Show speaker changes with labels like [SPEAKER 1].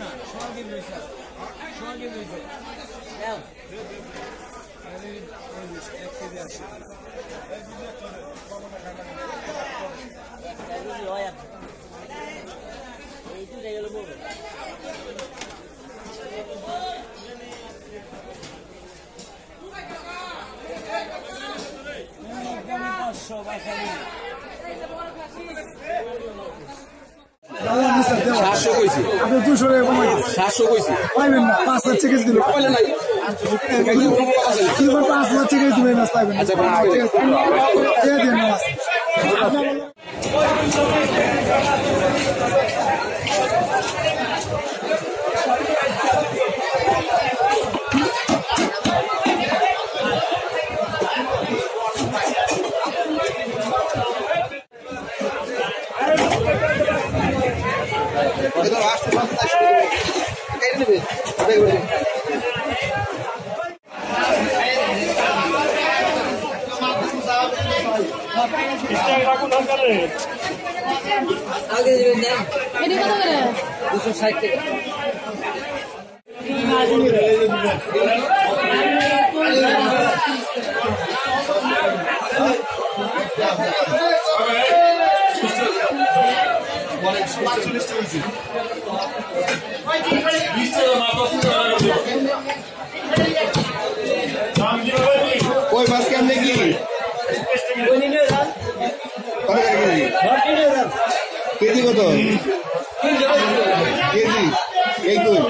[SPEAKER 1] সাতশো কইছি আপনি 200 টাকা কমাই 700 কইছি পাইবেন না 5 লাখ টাকা দিল পাইলেন না 5 লাখ টাকা দিবেন না পাইবেন আচ্ছা এই দেন না
[SPEAKER 2] আগে দিবেন না এটি কত করে 260 টাকা
[SPEAKER 3] कोई बस केमने की केजी कत केजी এই কই